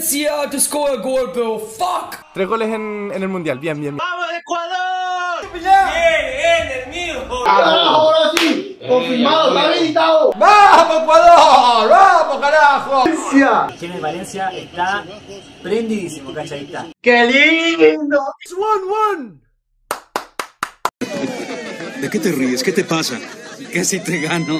Valencia to score a goal, bro. Fuck. 3 goles en el mundial. Bien, bien, bien. ¡Vamos, Ecuador! ¡Bien, el mío! Ahora sí, confirmado, está habilitado. ¡Vamos, Ecuador! ¡Vamos, carajo! Tiene Valencia está prendidísimo, cachadita. ¡Qué lindo! It's 1-1. ¿De qué te ríes? ¿Qué te pasa? Casi te gano.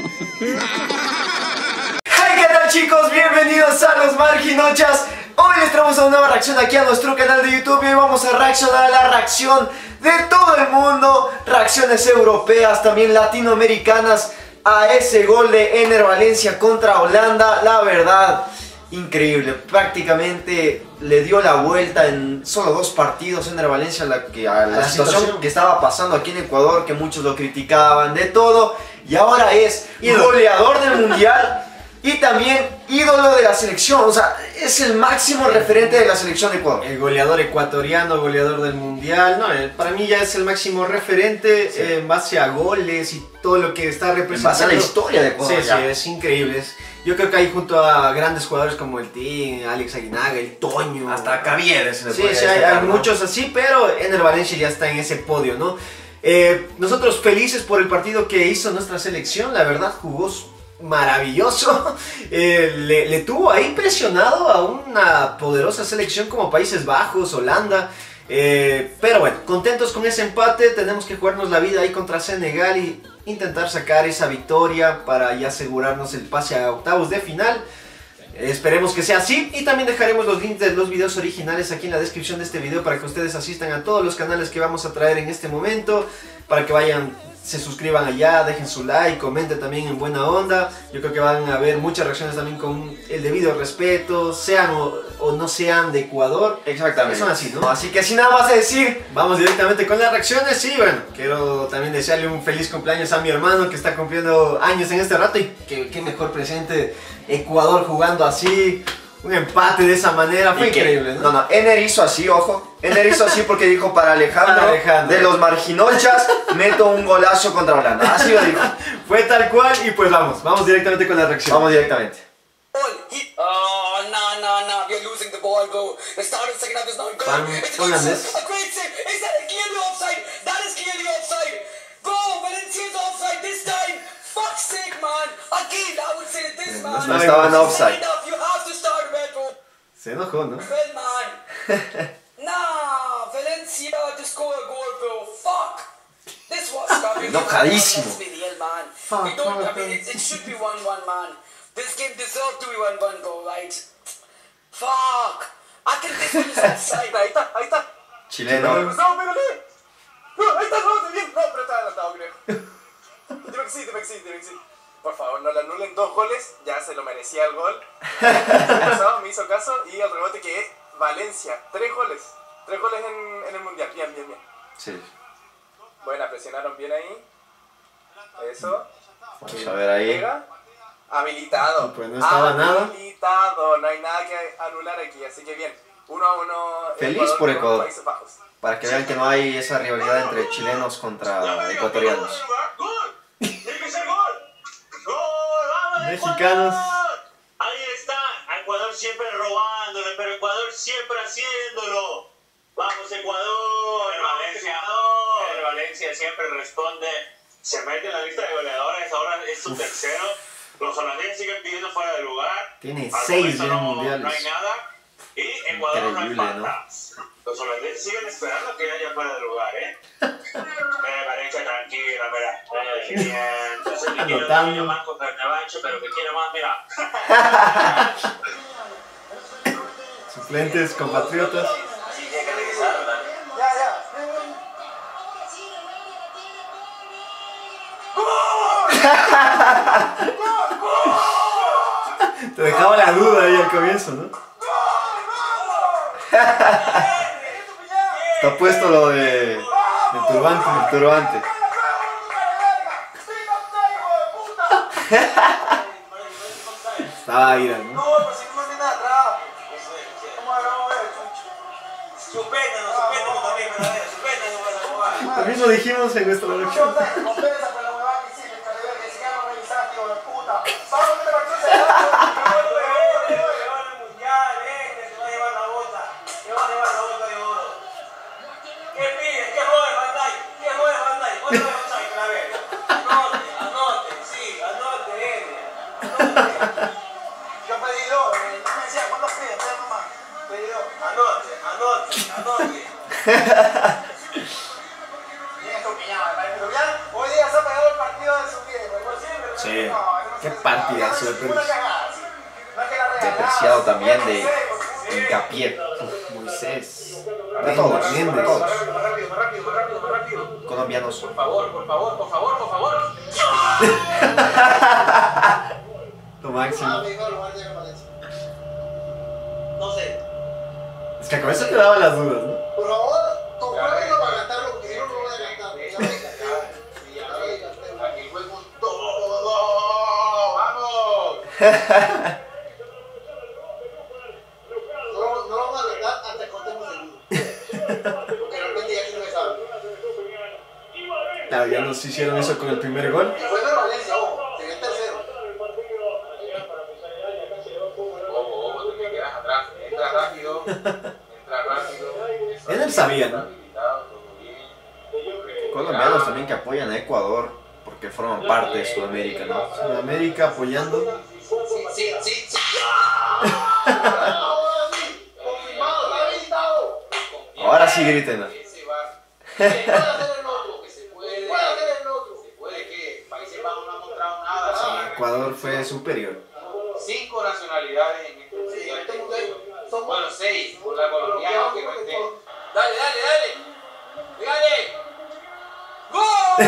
Hey, ¿qué tal, chicos? Bienvenidos a Los Marginochas. Hoy les traemos una nueva reacción aquí a nuestro canal de YouTube y hoy vamos a reaccionar a la reacción de todo el mundo, reacciones europeas, también latinoamericanas, a ese gol de Ener Valencia contra Holanda. La verdad, increíble, prácticamente le dio la vuelta en solo 2 partidos Ener Valencia a la situación que estaba pasando aquí en Ecuador, que muchos lo criticaban, de todo, y ahora es goleador del mundial y también ídolo de la selección. O sea, es el máximo referente de la selección de Ecuador. El goleador ecuatoriano, goleador del mundial. No, para mí ya es el máximo referente en base a goles y todo lo que está representando. En base a la historia de Ecuador. Sí, es increíble. Yo creo que ahí junto a grandes jugadores como el Team, Alex Aguinaga, el Toño. Hasta Cavieres. Sí, hay muchos así, pero Ener Valencia ya está en ese podio, ¿no? Nosotros felices por el partido que hizo nuestra selección. La verdad, jugó maravilloso. Le tuvo ahí presionado a una poderosa selección como Países Bajos, Holanda. Pero bueno, contentos con ese empate. Tenemos que jugarnos la vida ahí contra Senegal y intentar sacar esa victoria para ya asegurarnos el pase a octavos de final. Esperemos que sea así, y también dejaremos los links de los videos originales aquí en la descripción de este video para que ustedes asistan a todos los canales que vamos a traer en este momento, para que vayan, se suscriban allá, dejen su like, comenten también en buena onda. Yo creo que van a haber muchas reacciones también con el debido respeto, sean o no sean de Ecuador. Exactamente. Son así, ¿no? Así que sin nada más de decir, vamos directamente con las reacciones. Y bueno, quiero también desearle un feliz cumpleaños a mi hermano que está cumpliendo años en este rato. Y qué mejor presente, Ecuador jugando así, un empate de esa manera, fue increíble, ¿no? No, Ener hizo así, ojo. Ener hizo así porque dijo: para Alejandro, de Los Marginochas, meto un golazo contra Holanda. Así lo dijo. Fue tal cual, y pues vamos directamente con la reacción. Vamos directamente. Oh, no, you're losing the ball, bro. The start of the second half is not good. It's a great save. Is that clearly offside? That is clearly offside. Bro, Valencia's offside this time. Fuck's sake, man. Again, I would say this, man. No estaban offside. You have to start red, bro. Se enojó, ¿no? Well, man. Nah, Valencia to score a goal, bro. Fuck. This was coming. Enojadísimo. Man. We don't, I mean, it should be 1-1, man. This game deserved to be 1-1, bro, right? Fuck. I think this one is offside. Ahí está. Chileno. No, espérale. No, ahí está, no, bien. No, pero está adelantado, creo. Dime que sí. Por favor, no le anulen 2 goles, ya se lo merecía el gol. Me hizo caso, y el rebote que es Valencia, 3 goles. 3 goles en el mundial, bien. Sí. Buena, presionaron bien ahí. Eso. Vamos a ver ahí. Llega. Habilitado. Pues no estaba nada. Habilitado, no hay nada que anular aquí, así que bien. 1-1. Feliz por Ecuador. Países Bajos. Para que vean que no hay esa rivalidad entre chilenos contra ecuatorianos. Mexicanos. Ahí está, Ecuador siempre robándole, pero Ecuador siempre haciéndolo. Vamos, Ecuador. El Valencia siempre responde, se mete en la lista de goleadores, ahora es su tercero. Los holandeses siguen pidiendo fuera de lugar. Tiene Al 6 momento ya mundiales. No hay nada. Y Ecuador no hay Increíble, faltas. Los holandeses siguen esperando que haya fuera de lugar, Valencia tranquila, mira. Entonces le quiero dar a Marco Carnavacho, pero que quiere más, mira. Suplentes, compatriotas. Así que hay que revisar, ¿verdad? Te dejaba la duda ahí al comienzo, ¿no? Está puesto lo de el turbante. Estaba ira, ¿no? No, pero si no me viene atrás. Vamos a ver. Suspéndanos también, suspéndanos. También lo dijimos en nuestra reacción. Hoy día se ha pegado el partido de su vida. Sí, No, qué partidazo de Perú. No es que la regalada. Despreciado también de Hincapié. Moisés. De todos, bien de todos. Más rápido. Colombianos. Por favor. Lo máximo. No sé. Es que con eso te daba las dudas, ¿no? Por favor, compruébenlo para cantarlo, porque si no, no lo voy a cantar. Aquí juego todo. ¡Vamos! No lo vamos a cantar hasta que cortemos el nudo. Porque realmente ya sí lo sabe. Claro, ya nos hicieron eso con el primer gol. Y fue de Valencia, ojo, se vio tercero. Ojo, te quedas atrás. Entra rápido. Él sabía, ¿no? Colombianos también que apoyan a Ecuador porque forman parte de Sudamérica, ¿no? Sudamérica apoyando. Sí. Ahora sí, confirmado, está habilitado. Ahora sí griten. Puede hacer el otro. Se puede que Países Bajos no ha mostrado nada. Sí, Ecuador fue superior. 5 nacionalidades en este mundial. Bueno, 6 por la colombiana que no esté. Dale. ¡Gol!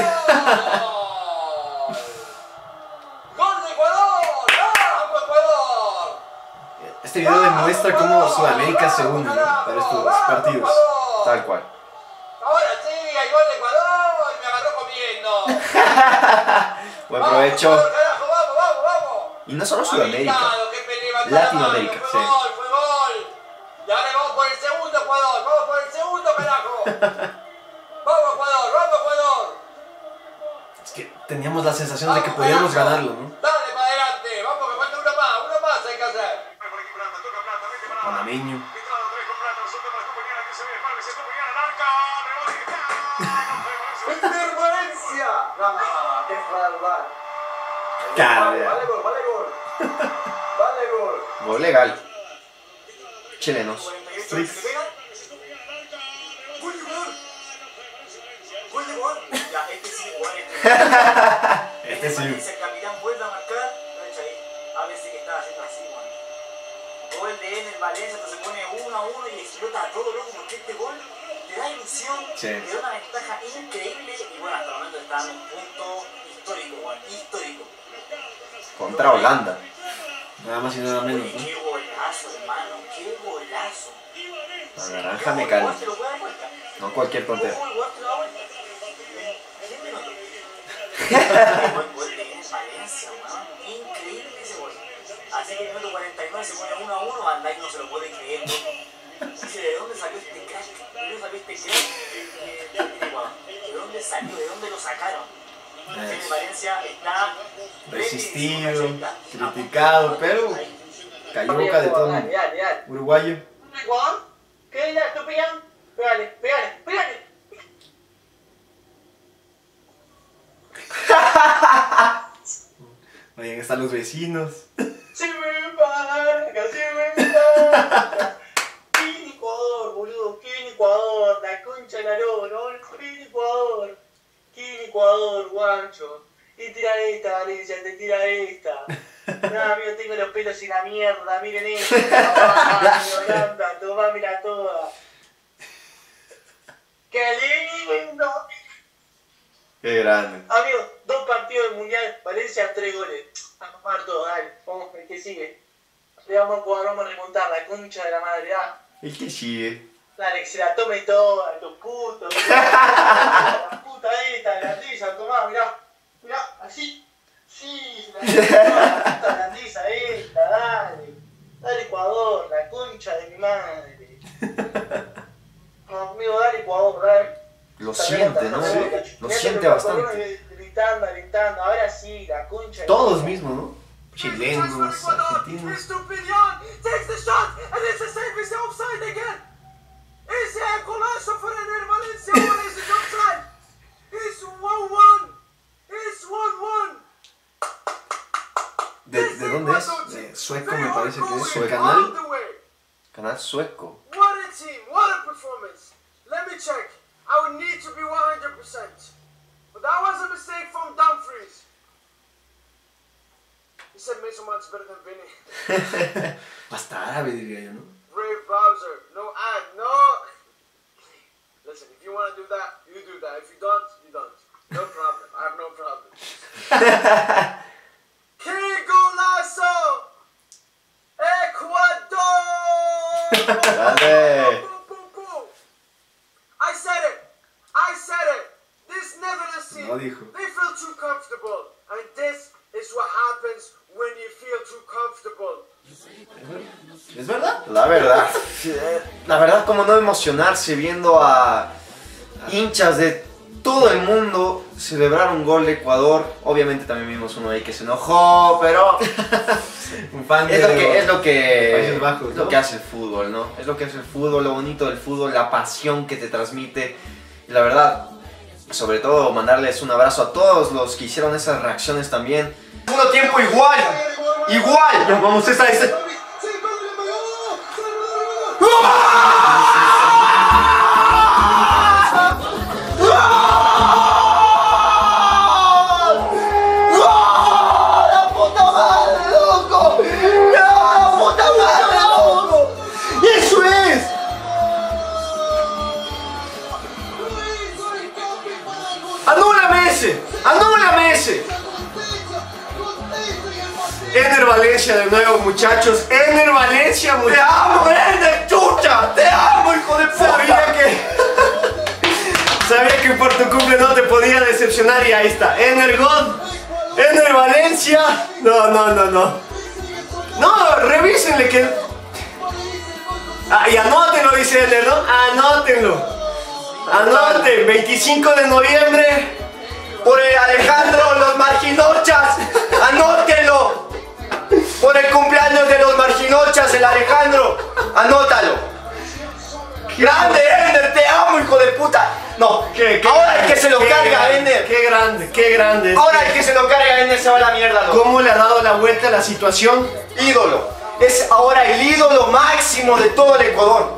¡Gol de Ecuador! ¡Vamos Ecuador! Este video demuestra cómo Sudamérica se une, ¿no? Para estos partidos. Tal cual. Ahora sí, hay gol de Ecuador y me agarró comiendo. Buen provecho. Vamos, carajo, vamos. Y no solo Sudamérica, Habilitado, que pelea, Latinoamérica, fue sí. gol. Y ahora vamos por el segundo, Ecuador. Vamos por el segundo, carajo. Vamos, Ecuador. Es que teníamos la sensación de que podíamos ganarlo, ¿no? Dale para adelante. Vamos, que falta una más hay que hacer. Panameño. ¡Inter Valencia! No, qué barbaridad. Cara, Vale gol. gol legal. Chilenos. Strix. Gol de gol. Ya, este sí, Este sí. El capitán vuelve a marcar. A veces que estaba haciendo así, man. Gol de él en Valencia, entonces se pone 1-1 y explota a todo loco porque este gol te da ilusión, Sí. te da una ventaja increíble y bueno, hasta el momento está en un punto histórico, man, histórico. Contra Holanda. Nada más y nada menos, ¿no? Qué golazo, hermano, qué golazo. La naranja mecánica. Se lo puede dar vuelta. No cualquier tontera. Ojo, el gol te lo da vuelta. En 10 minutos. Qué buen gol de Valencia, man. Increíble ese gol. Así que en el minuto 49 se pone 1-1, Van Dijk no se lo puede creer, ¿no? Dice, ¿de dónde salió este crack? ¿De dónde salió este crack? ¿De dónde salió? ¿De dónde lo sacaron? En Valencia está Resistido, criticado, pero cayó boca de todo el mundo. Uruguayo. ¿Qué es esto, pillan? Pégale. Oigan, están los vecinos. Si me marca. ¿Quién Ecuador, boludo? ¿Quién Ecuador? La concha de la lora, ¿no? ¿Quién Ecuador? ¿Quién Ecuador, guancho? Y tira esta, Valencia, te tira esta. No, amigo, tengo los pelos en la mierda, miren esto. Tomá, mira toda. ¡Qué lindo! Qué grande. Amigo, 2 partidos del mundial, Valencia 3 goles. A tomar todo, dale, vamos, el que sigue. Le vamos a jugar, vamos a remontar la concha de la madre, ah. El que sigue. Dale, que se la tome toda, tu puto. La puta esta, la risa, tomá, mirá, así. Sí, la puta grandeza esta, dale. Dale Ecuador, la concha de mi madre. No, amigo, dale Ecuador, dale. Lo siente, ¿no? Lo siente bastante. Gritando, ahora sí, la concha de Todos mismos, ¿no? Chilenos, argentinos. Estupidón, takes the shot, and it's the same as the offside again. Ese golazo fuera del Valencia, ahora es el offside. It's 1-1. It's 1-1. ¿De dónde es? De sueco me parece que es. ¿Su canal sueco? What a team, what a performance. Let let me check. I would need to be 100%. But that was a mistake from Dumfries. He said Mason Mount's better than Vinny. Hasta árabe diría yo, ¿no? Brave Bowser, no ad, no. Listen, if you want to do that, you do that. If you don't, you don't. No problem. I have no problem. ¡Qué golazo! ¡Ecuador! Dale. I said it. I said it. This Netherlands team, No dijo. they feel too comfortable. And this is what happens when you feel too comfortable. ¿Es verdad? La verdad. La verdad, como no emocionarse viendo a hinchas de todo el mundo celebrar un gol de Ecuador. Obviamente también vimos uno ahí que se enojó, pero Un fan es lo que Países Bajos, ¿no? lo que hace el fútbol, ¿no? Es lo que hace el fútbol, lo bonito del fútbol, la pasión que te transmite. Y la verdad, sobre todo mandarles un abrazo a todos los que hicieron esas reacciones también. Segundo tiempo igual. Vamos, esta. ¡Anúlame ese! Ener Valencia de nuevo, muchachos. Ener Valencia, muchachos. ¡Te amo, Ener, chucha! ¡Te amo, hijo de puta! Sabía que por tu cumple no te podía decepcionar y ahí está. Ener God, Ener Valencia. No, revísenle que... Ah, y anótenlo, dice Ener, ¿no? Anótenlo. Anoten, 25 de noviembre. Por el Alejandro, los Marginochas. Anótenlo. Por el cumpleaños de los Marginochas, el Alejandro. Anótalo. Grande, Ender, te amo, hijo de puta. No, ahora el que se lo carga, Ender. Qué grande. Ahora el que se lo carga, Ender, se va a la mierda, ¿no? ¿Cómo le ha dado la vuelta a la situación? Ídolo. Es ahora el ídolo máximo de todo el Ecuador.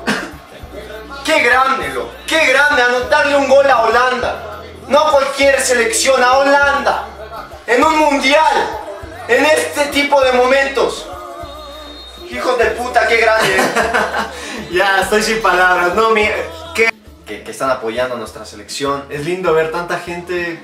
Qué grande, lo. Qué grande anotarle un gol a Holanda. No cualquier selección, a Holanda. En un mundial. En este tipo de momentos. Hijos de puta, qué grande. Ya, estoy sin palabras. No, que están apoyando a nuestra selección. es lindo ver tanta gente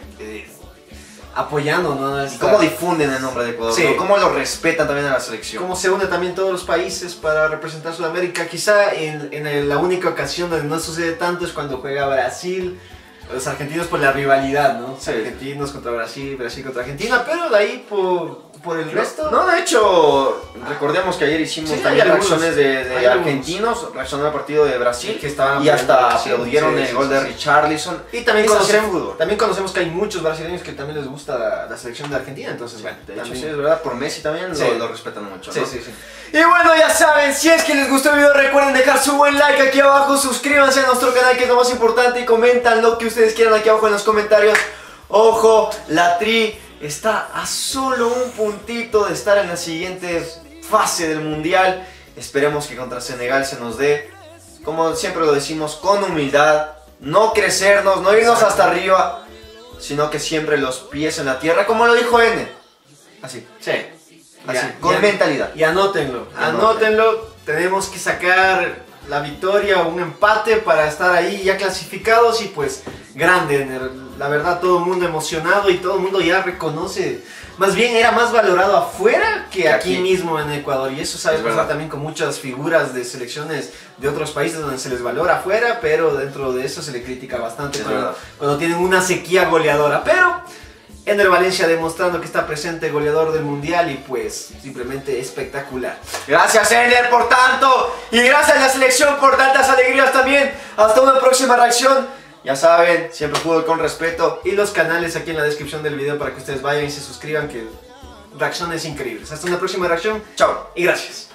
apoyando, ¿no? Y cómo difunden el nombre de Ecuador, Sí. ¿no? Cómo lo respetan también a la selección. Cómo se unen también todos los países para representar a Sudamérica. Quizá la única ocasión donde no sucede tanto es cuando juega Brasil. Los argentinos por la rivalidad, ¿no? Sí. Argentinos contra Brasil, Brasil contra Argentina, pero de ahí por el resto... No, de hecho, recordemos que ayer hicimos Sí, también hay algunos. reacciones de Hay argentinos, reaccionaron al partido de Brasil, Sí, que estaban y hasta apoyando, aplaudieron sí, el sí, gol sí, de sí. Richarlison. Y también Es hacer fútbol. conocemos que hay muchos brasileños que también les gusta la selección de Argentina, entonces bueno, De hecho, también- sí, es verdad, por Messi también Sí. lo respetan mucho, Sí, ¿no? sí, sí. Y bueno, ya saben, si es que les gustó el video, recuerden dejar su buen like aquí abajo, suscríbanse a nuestro canal, que es lo más importante, y comentan lo que ustedes quieran aquí abajo en los comentarios. Ojo, la Tri está a solo un puntito de estar en la siguiente fase del Mundial. Esperemos que contra Senegal se nos dé, como siempre lo decimos, con humildad, no crecernos, no irnos hasta arriba, sino que siempre los pies en la tierra, como lo dijo Ener. Así. Sí. Así, Ya, con ya. mentalidad. Y anótenlo, tenemos que sacar la victoria o un empate para estar ahí ya clasificados y pues grande, la verdad todo el mundo emocionado y todo el mundo ya reconoce, más bien era más valorado afuera que aquí mismo en Ecuador y eso sabe pasar también con muchas figuras de selecciones de otros países donde se les valora afuera, pero dentro de eso se le critica bastante cuando tienen una sequía goleadora, pero Ener Valencia demostrando que está presente, goleador del mundial y pues simplemente espectacular. Gracias Ener por tanto y gracias a la selección por tantas alegrías también. Hasta una próxima reacción. Ya saben, siempre fútbol con respeto. Y los canales aquí en la descripción del video para que ustedes vayan y se suscriban, que reacciones increíbles. Hasta una próxima reacción. Chao Y gracias.